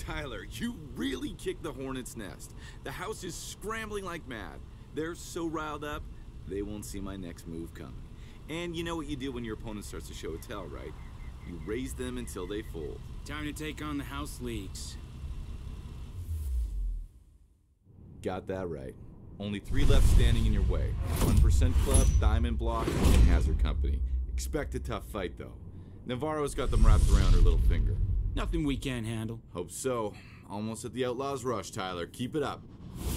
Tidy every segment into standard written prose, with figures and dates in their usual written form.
Tyler, you really kicked the hornet's nest. The house is scrambling like mad. They're so riled up, they won't see my next move coming. And you know what you do when your opponent starts to show a tail, right? You raise them until they fold. Time to take on the house leagues. Got that right. Only 3 left standing in your way. 1% Club, Diamond Block, and Hazard Company. Expect a tough fight, though. Navarro's got them wrapped around her little finger. Nothing we can't handle. Hope so. Almost at the Outlaws' rush, Tyler. Keep it up.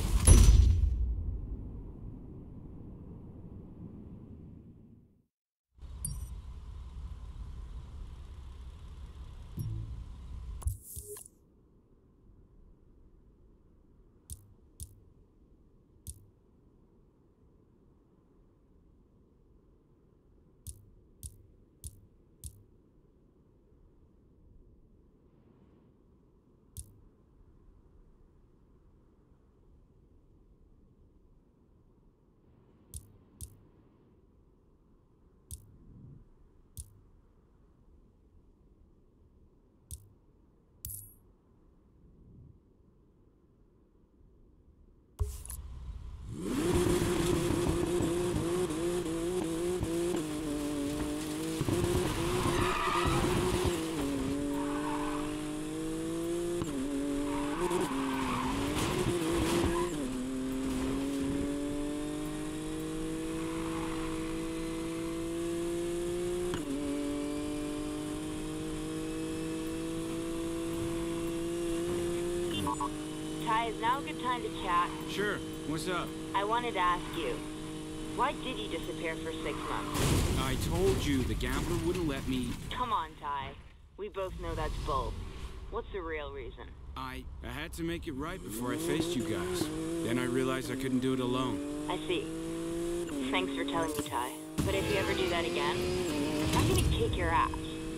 Ty, is now a good time to chat? Sure. What's up? I wanted to ask you, why did you disappear for 6 months? I told you the gambler wouldn't let me. Come on, Ty. We both know that's bull. What's the real reason? I had to make it right before I faced you guys. Then I realized I couldn't do it alone. I see. Thanks for telling me, Ty. But if you ever do that again, I'm gonna kick your ass.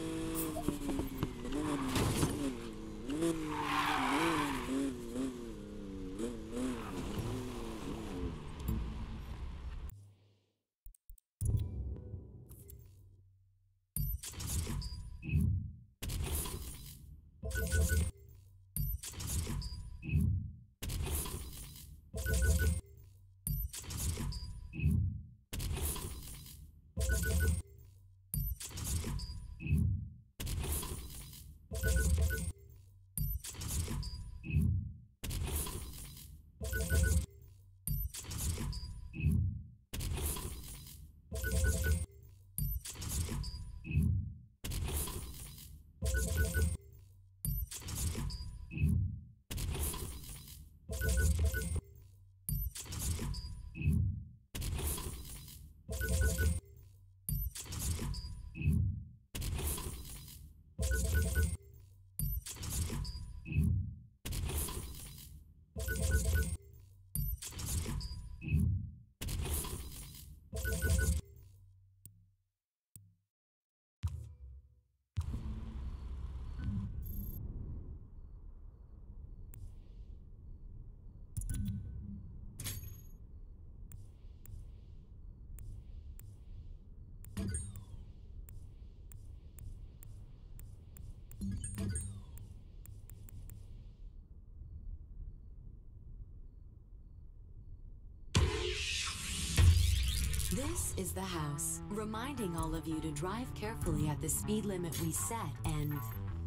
This is the house, reminding all of you to drive carefully at the speed limit we set and...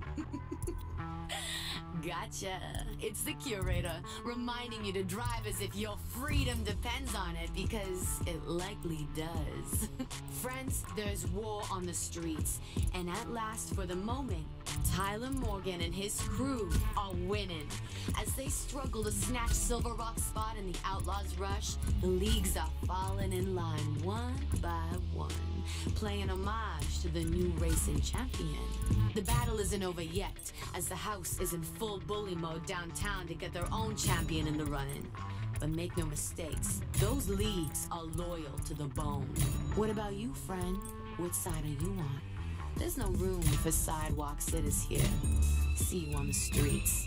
Gotcha! It's the curator, reminding you to drive as if your freedom depends on it, because it likely does. Friends, there's war on the streets, and at last, for the moment, Tyler Morgan and his crew are winning. As they struggle to snatch Silver Rock's spot in the Outlaws' rush, the leagues are falling in line one by one, playing homage to the new racing champion. The battle isn't over yet, as the house is in full bully mode downtown to get their own champion in the running. But make no mistakes, those leagues are loyal to the bone. What about you, friend? Which side are you on? There's no room for sidewalk sitters here. See you on the streets.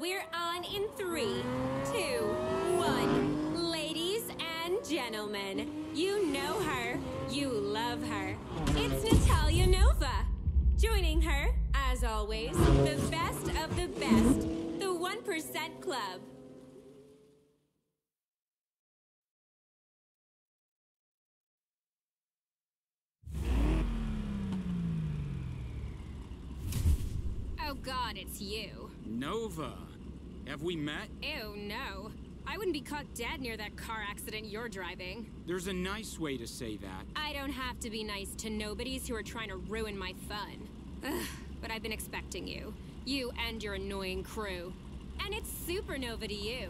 We're on in 3, 2, 1. Ladies and gentlemen, you know her, you love her. It's Natalia Nova. Joining her, as always, the best of the best, the 1% Club. Oh God, it's you. Nova. Have we met? Ew, no. I wouldn't be caught dead near that car accident you're driving. There's a nice way to say that. I don't have to be nice to nobodies who are trying to ruin my fun. Ugh, but I've been expecting you. You and your annoying crew. And it's Supernova to you.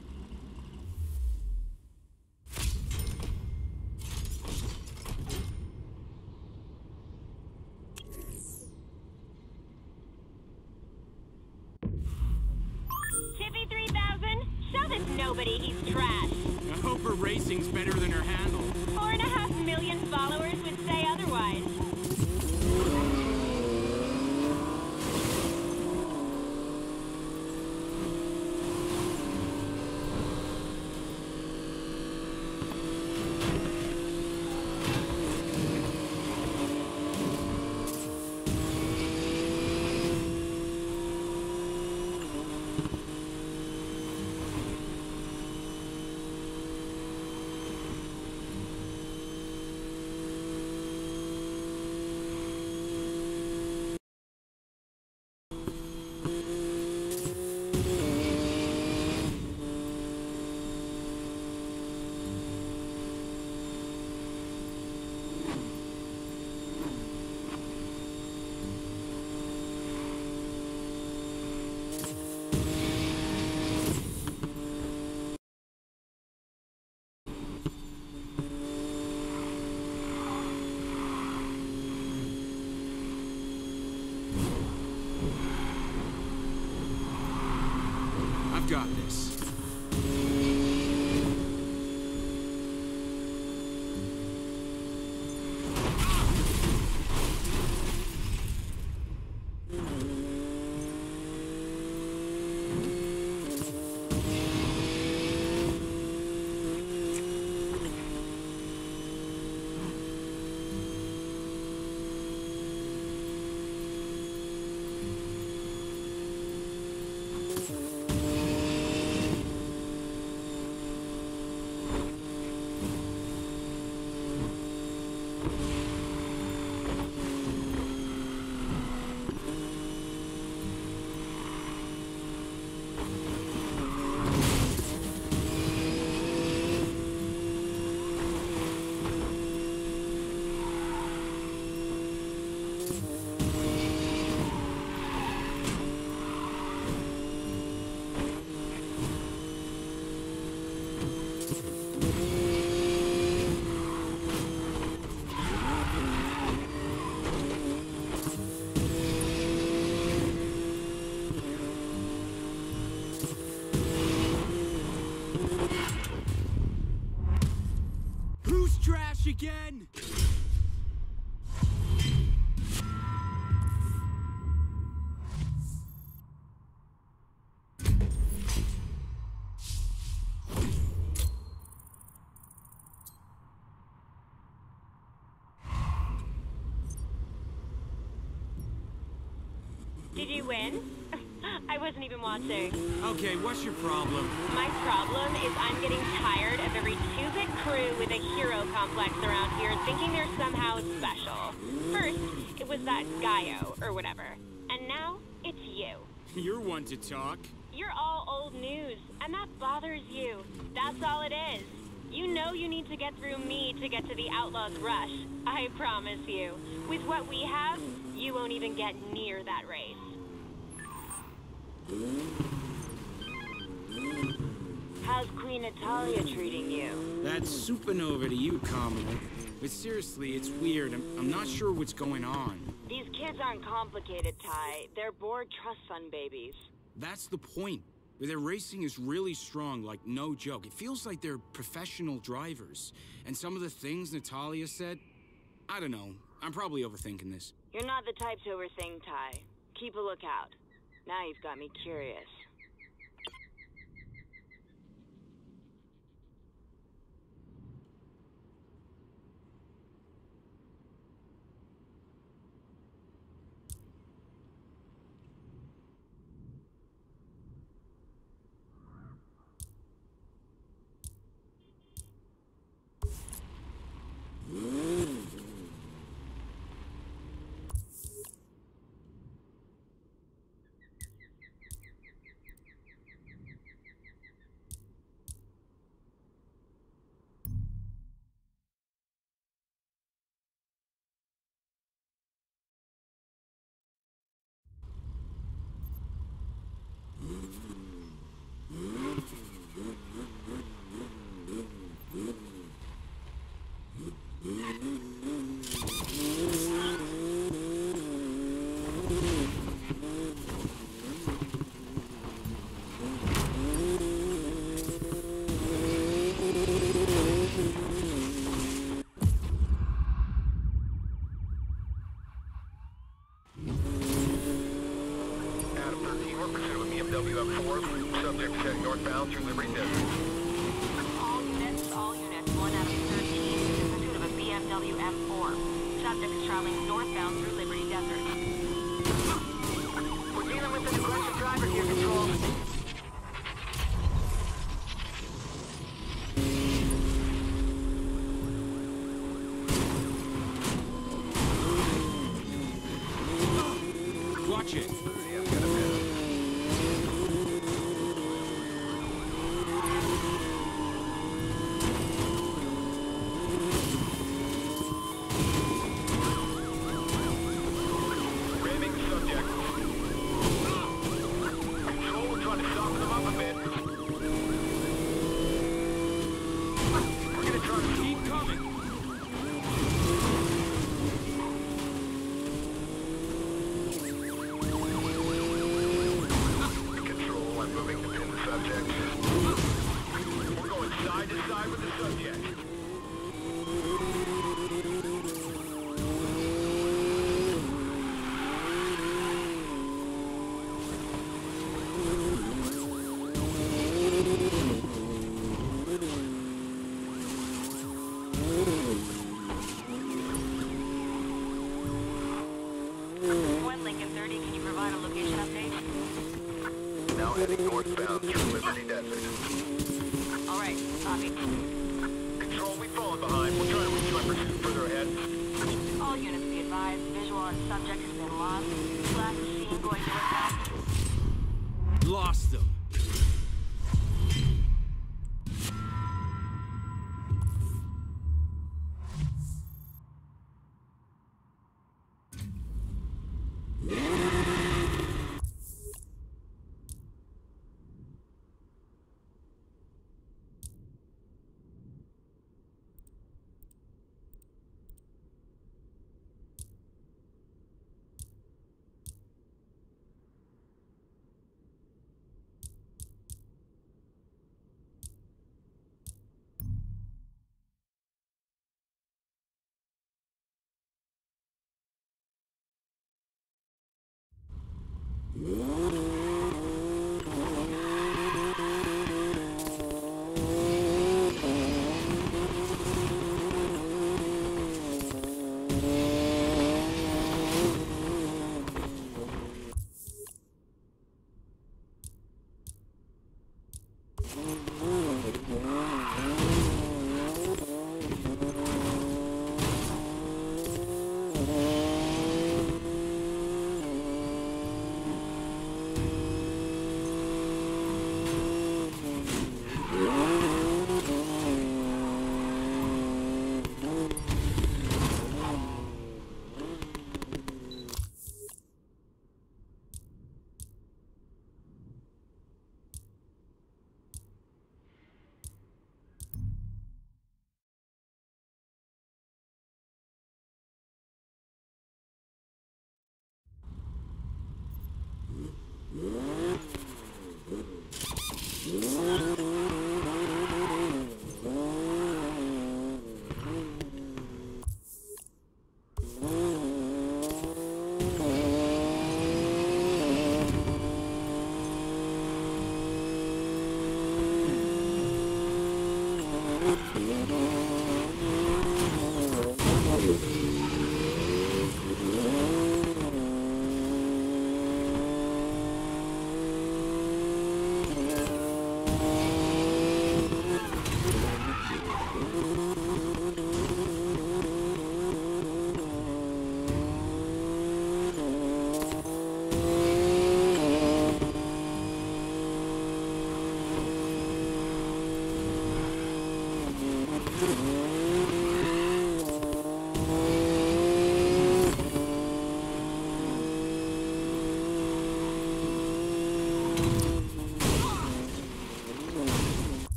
Tippy 3000, show this nobody he's trash. I hope her racing's better than her handle. 4.5 million followers would say otherwise. I've got this. Again! Did you win? I wasn't even watching. Okay, what's your problem? My problem is I'm getting tired of every 2-bit crew with a hero complex around here thinking they're somehow special. First, it was that Gaio, or whatever. And now, it's you. You're one to talk. You're all old news, and that bothers you. That's all it is. You know you need to get through me to get to the Outlaws Rush. I promise you. With what we have, you won't even get near that race. How's Queen Natalia treating you? That's Supernova to you, Commodore. But seriously, it's weird. I'm not sure what's going on. These kids aren't complicated, Ty. They're bored trust fund babies. That's the point. Their racing is really strong, like no joke. It feels like they're professional drivers. And some of the things Natalia said, I don't know. I'm probably overthinking this. You're not the type to overthink, Ty. Keep a lookout. Now you've got me curious. pursuit of BMW M4. Subject is heading northbound through Liberty Desert. All units, 1 out of 13 is in pursuit of a BMW M4. Subject is traveling northbound through Liberty Desert. We're dealing with an aggressive driver here, Control. Watch it. Ramming subject. Control, we're trying to soften them up a bit. We're gonna try to Keep coming. Control, I'm moving to pin the subject. We're going side to side with the subject. One Lincoln 30, can you provide a location update? Now heading northbound through Liberty Desert. All right, copy. Control, we've fallen behind. We'll try to reach my pursuit further ahead. All units be advised, visual on subject has been lost. Last seen going northbound. Lost them.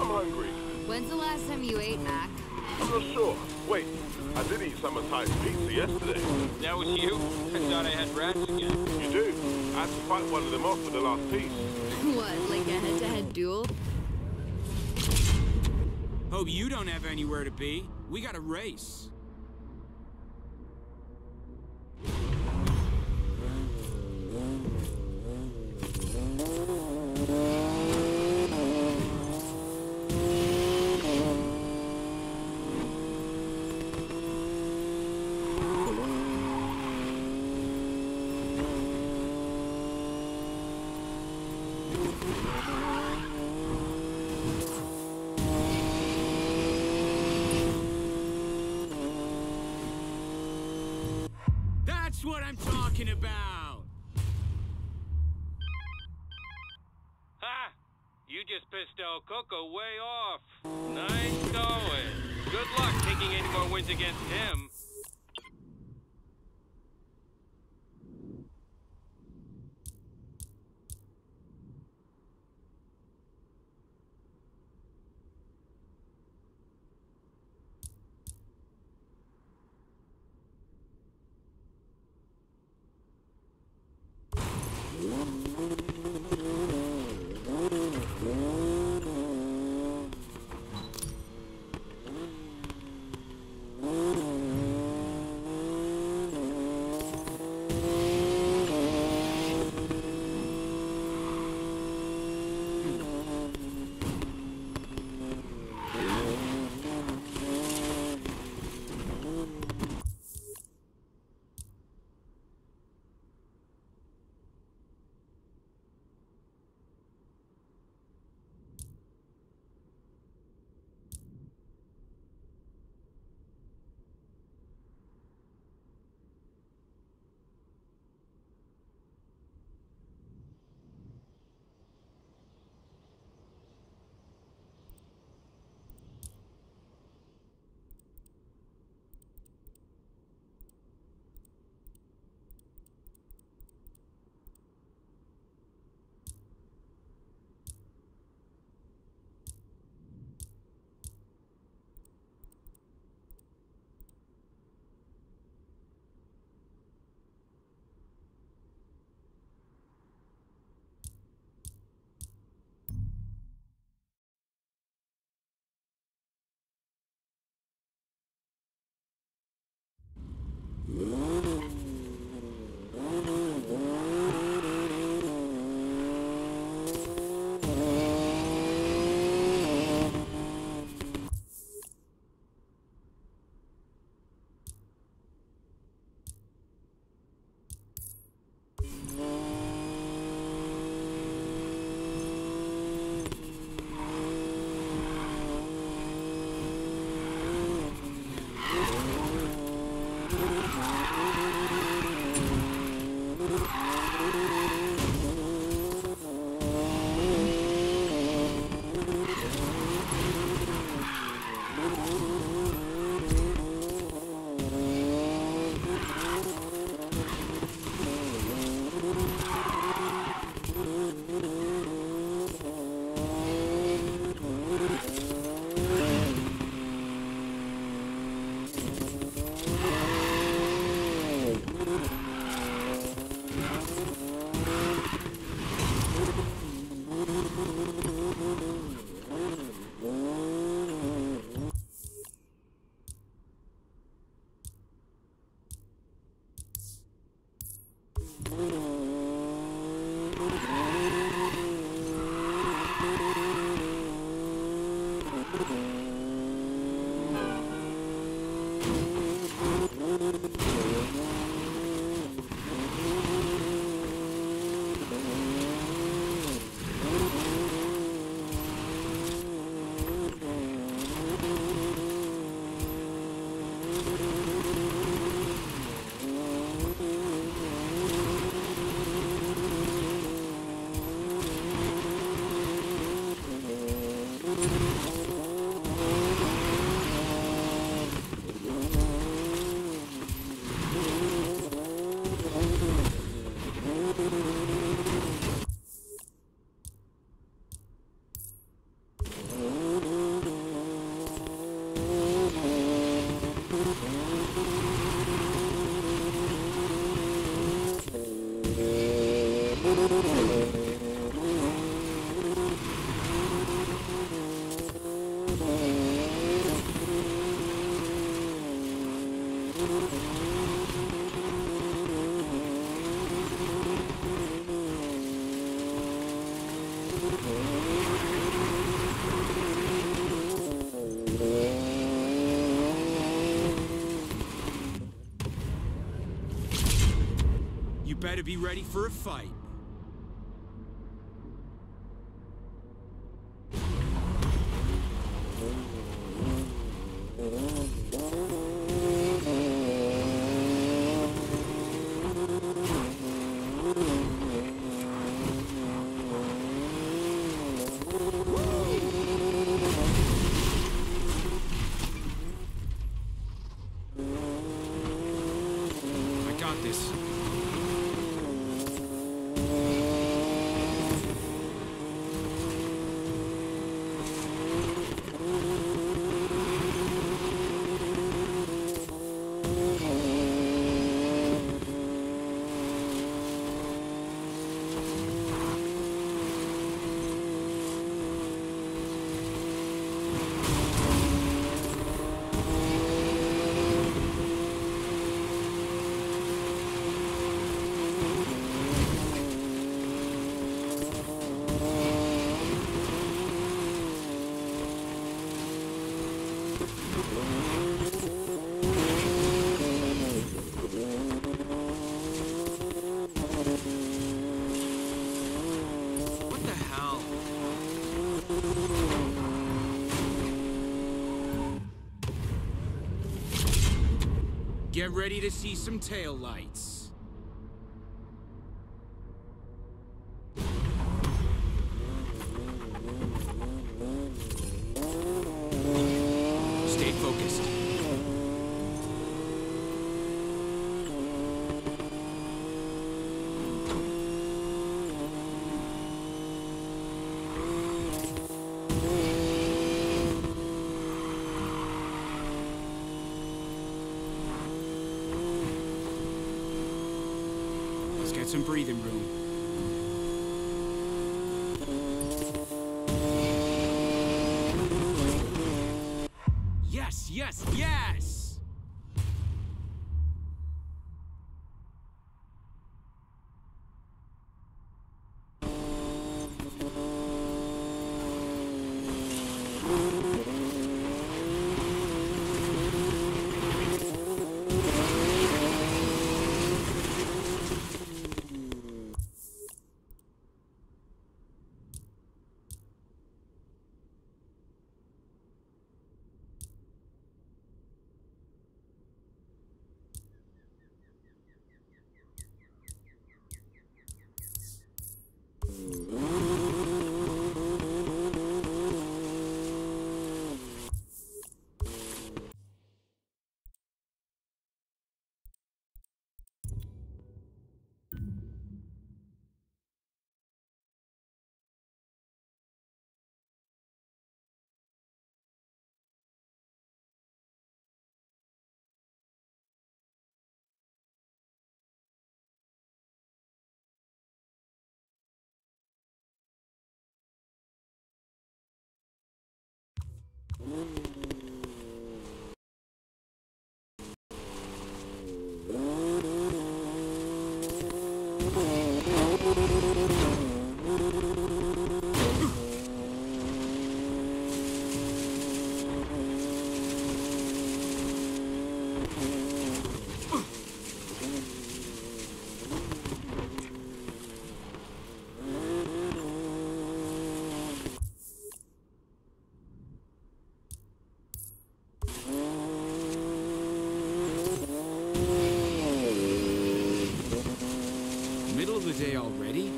I'm hungry. When's the last time you ate, Mac? I'm not sure. Wait, I did eat Summertide's pizza yesterday. That was you? I thought I had rats again. You do? I had to fight one of them off for the last piece. What, like a head-to-head duel? Hope you don't have anywhere to be. We got a race. That's what I'm talking about! Ha! You just pissed El Coco way off. Nice going. Good luck taking any more wins against him. You better be ready for a fight. I got this. What the hell? Get ready to see some taillights. Stay focused. Let's get some breathing room. Yes, yes, yes! Middle of the day already?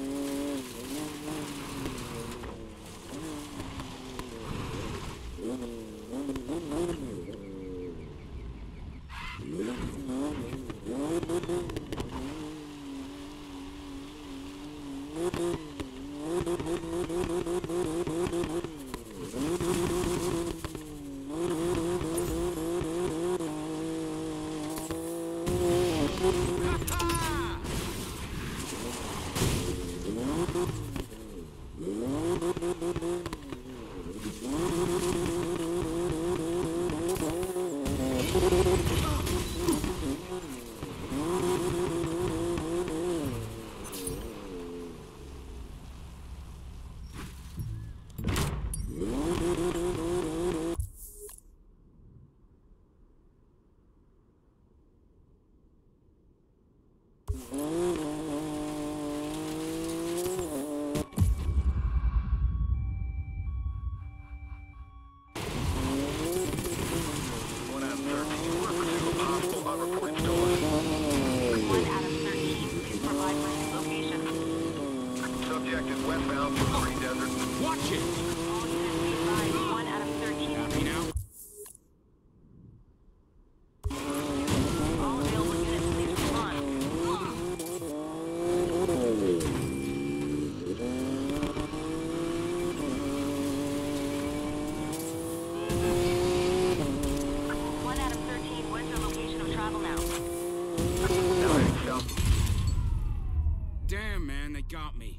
Damn, man, they got me.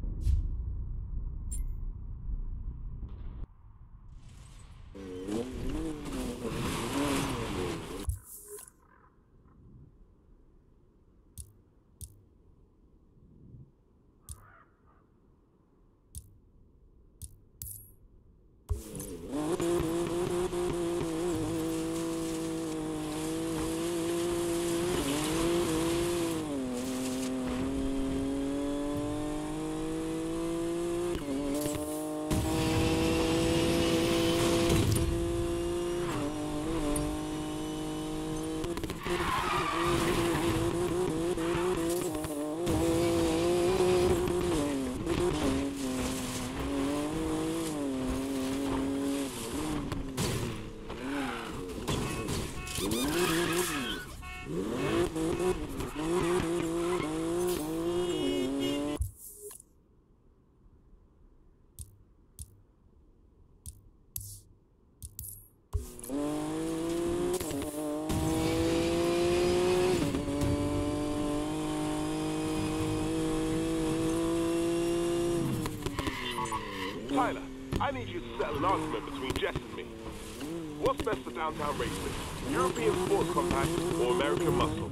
Tyler, I need you to settle an argument between Jess and me. What's best for downtown racing? European Sports Compact or American Muscle?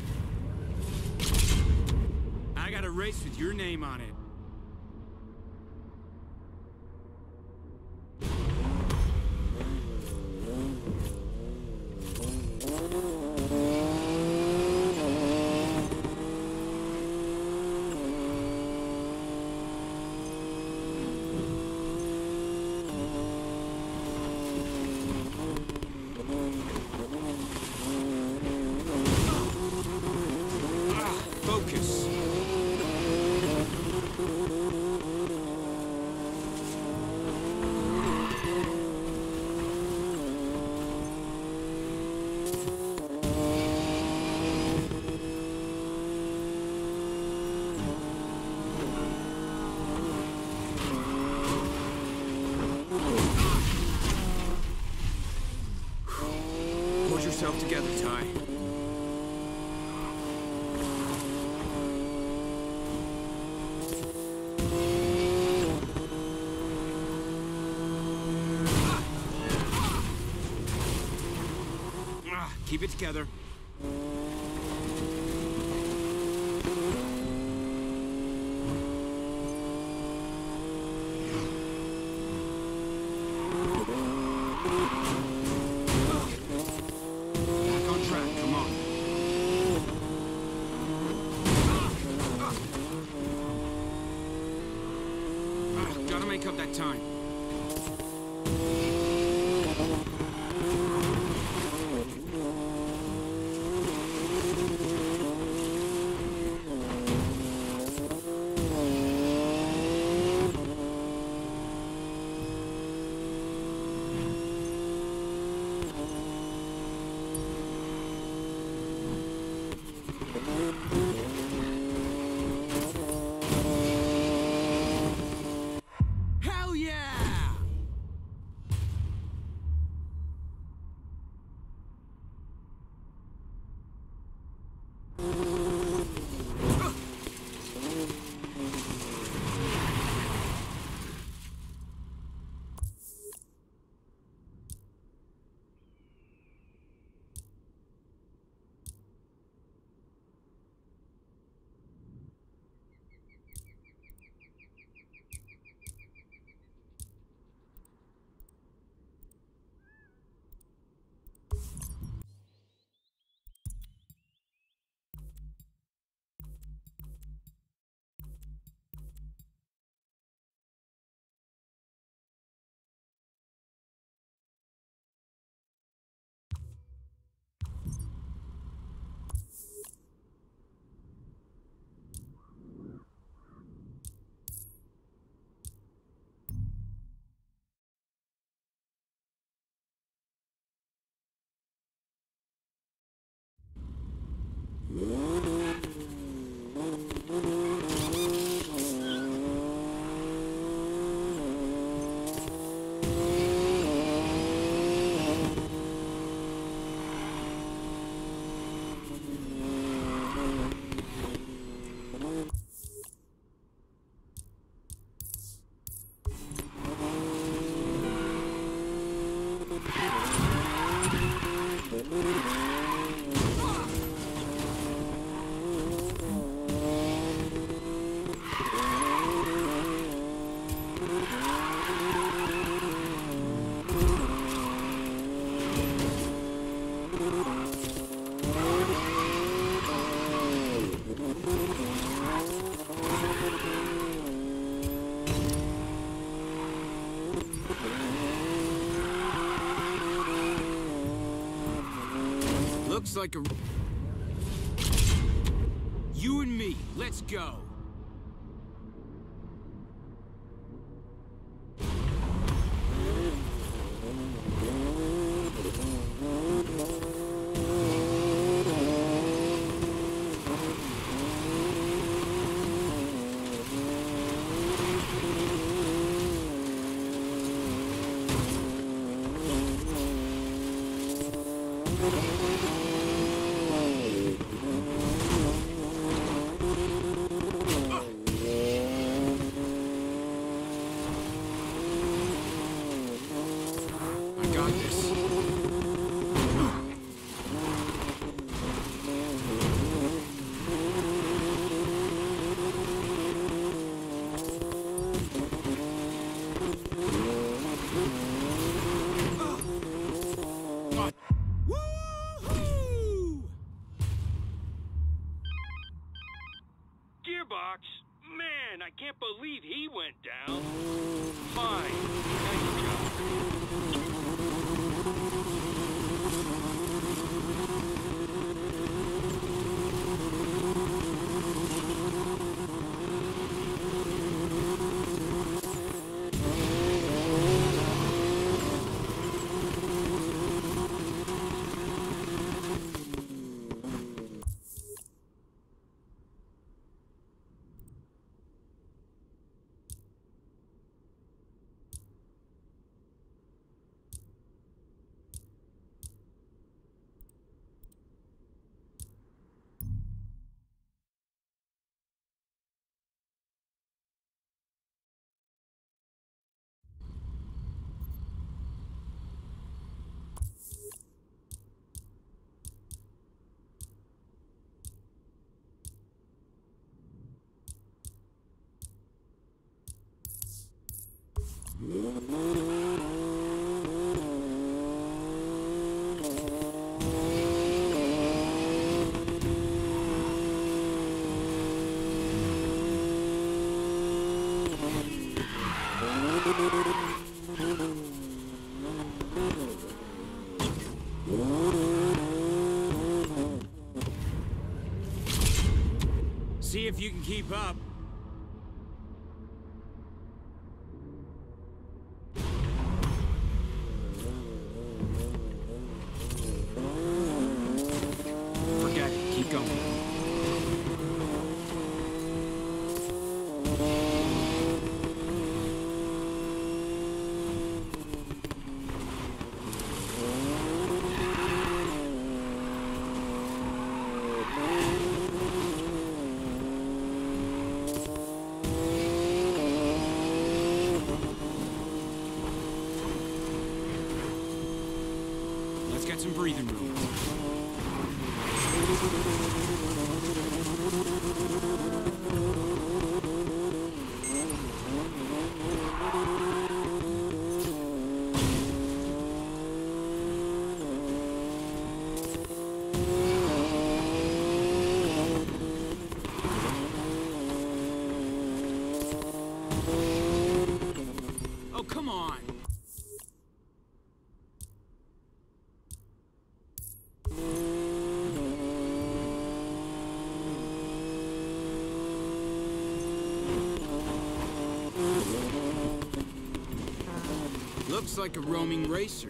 I got a race with your name on it. Focus. Hold yourself together, Ty. Keep it together. Back on track, come on. Gotta make up that time. Looks like a... You and me, let's go. Gearbox? Man, I can't believe he went down. Fine. Nice See if you can keep up. Forget it. Keep going. Let's get some breathing room. Oh, come on. Looks like a roaming racer.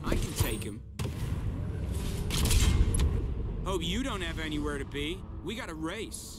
I can take him. Hope you don't have anywhere to be. We got a race.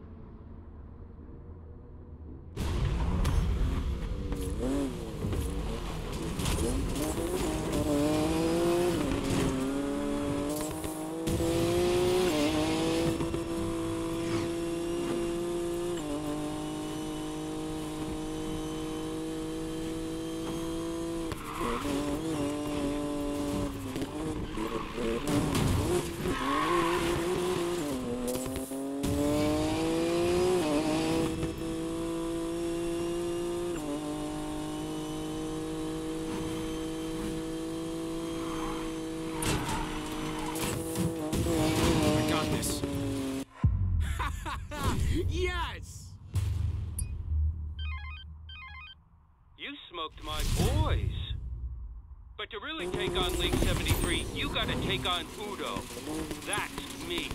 Yes! You smoked my boys. But to really take on League 73, you gotta take on Udo. That's me.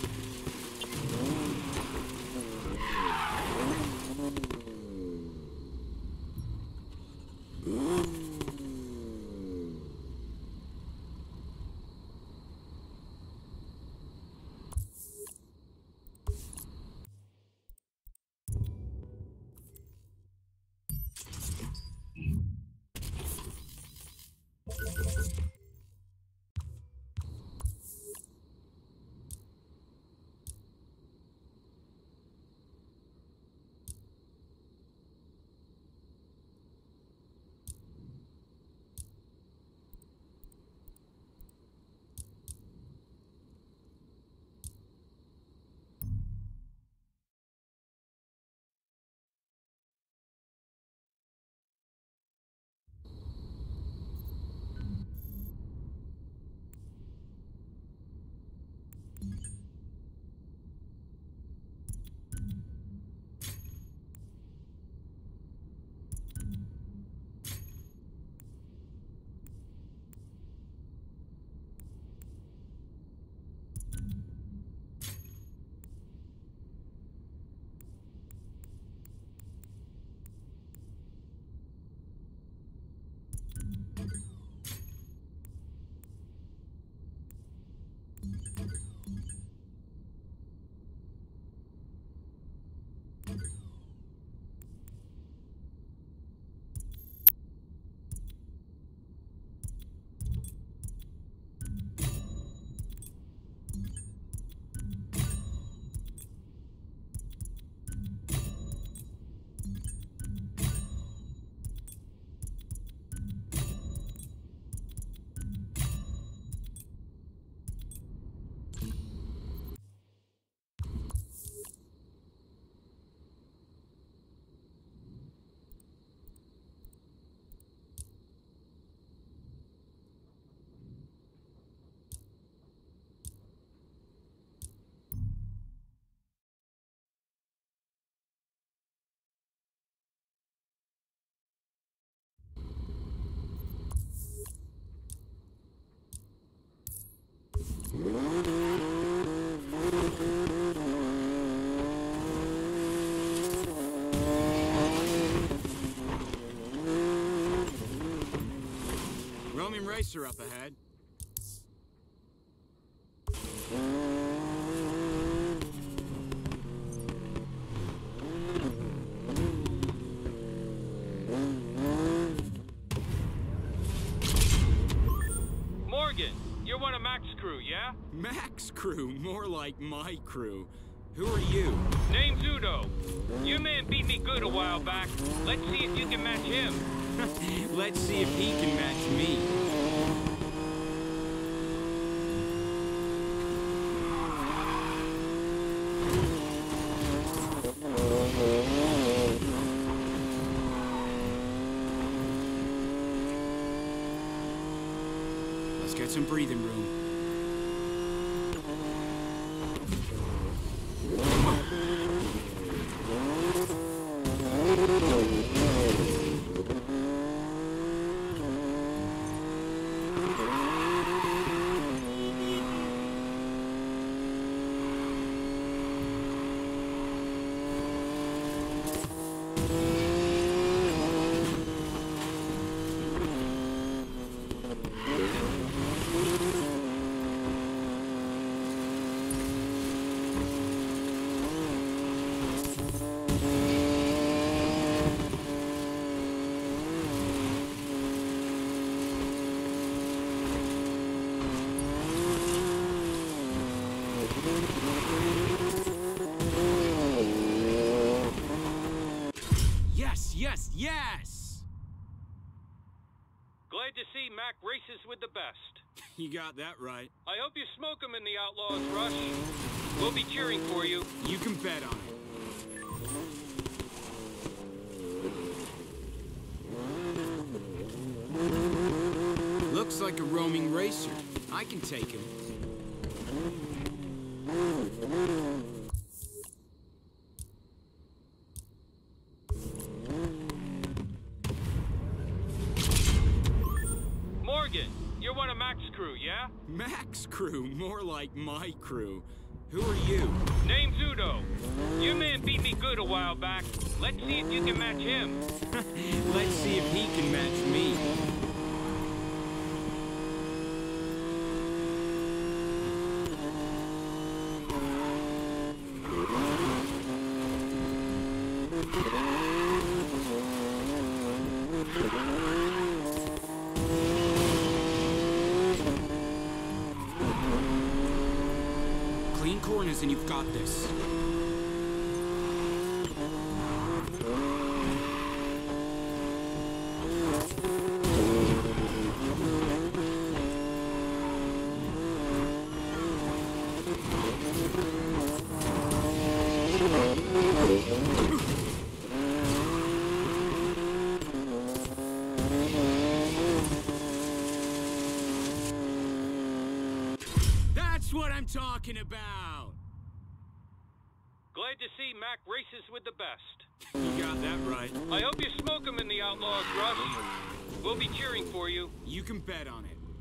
Roman Racer up ahead. Morgan, you're one of Mac's crew, yeah? Mac's crew, more like my crew. Who are you? Name's Udo. Your man beat me good a while back. Let's see if you can match him. Let's see if he can match me. Let's get some breathing room. see Mac races with the best. You got that right. I hope you smoke 'em in the Outlaws Rush. We'll be cheering for you. You can bet on it. Looks like a roaming racer. I can take him. Morgan, you're one of Mac's crew, yeah? Mac's crew, more like my crew. Who are you? Name's Udo. Your man beat me good a while back. Let's see if you can match him. Let's see if he can match me. Clean corners and you've got this. That's what I'm talking about! Glad to see Mac races with the best. You got that right. I hope you smoke 'em in the Outlaws Rush. We'll be cheering for you. You can bet on it.